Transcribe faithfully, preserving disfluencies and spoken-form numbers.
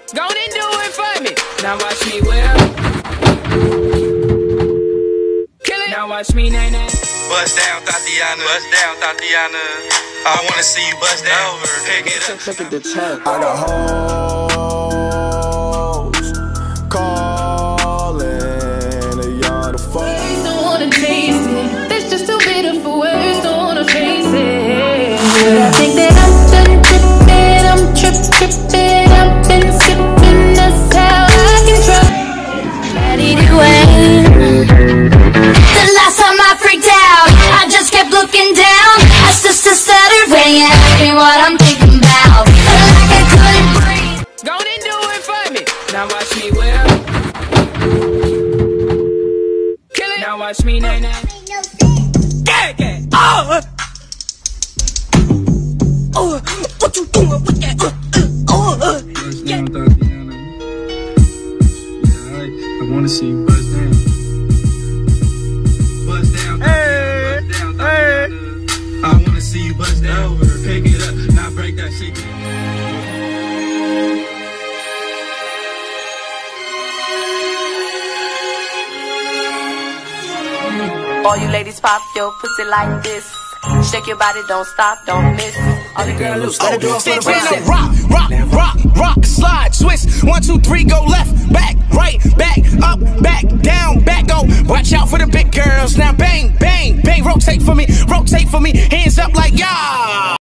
Go on and do it for me. Now watch me whip. Kill it. Now watch me nae nae. Bust down, Tatiana. Bust down, Tatiana. I wanna see you bust down. Pick it up. Look at the tub. I got hoes calling a yard of fun. Don't wanna taste it. That's just too bitter for words. Don't wanna face it. But I think that I'm done tripping. I'm trip tripping. I've been skipping. That's how I can try. Ready to win. The last time I freaked out, I just kept looking down. I just started ringing, asking what I'm thinking about. Like I couldn't breathe. Go on and do it for me. Now watch me whip. Kill it. Now watch me nae nae. Yeah, yeah. Oh. Oh, what you doing with that? Uh, uh, oh, uh, yeah. Tatiana. Yeah, I, I wanna see you bust down. Bust down, Tatiana. Bust down, Tatiana. I wanna see you bust down. Pick it up, now break that shit. All you ladies pop your pussy like this. Shake your body, don't stop, don't miss. All the girls loose. All the girls for the Say rock, rock, rock, rock, slide, twist. One, two, three, go left, back, right, back, up, back, down, back, go. Watch out for the big girls. Now bang, bang, bang. Rotate for me, rotate for me. Hands up like y'all.